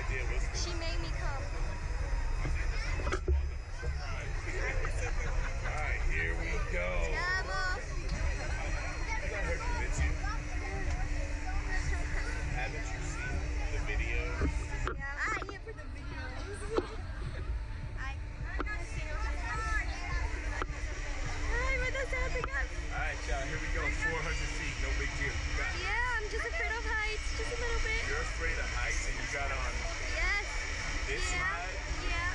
idea what's the... She made me come. Alright, here we go. Let her convince you. Haven't you seen the videos? Yeah, I'm here for the videos. Alright, y'all, here we go. 400 feet, no big deal. You got it. Yeah, I'm just afraid of heights, just a little bit. You're afraid of heights and you got on Yes. this slide? Yeah.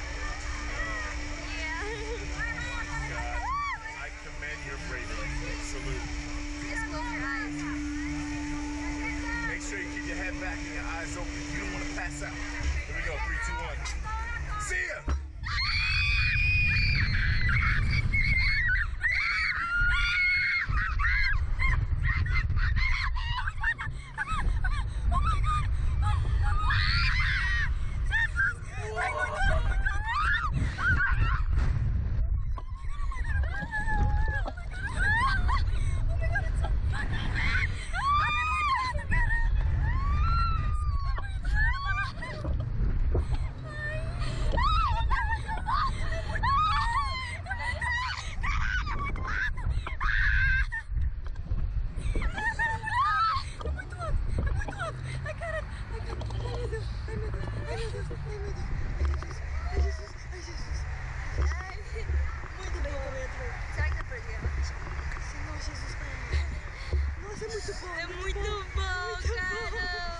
God, I commend your bravery. Salute. Just close your eyes. Make sure you keep your head back and your eyes open. You don't want to pass out. Here we go. 3, 2, 1. See ya! É muito bom, cara!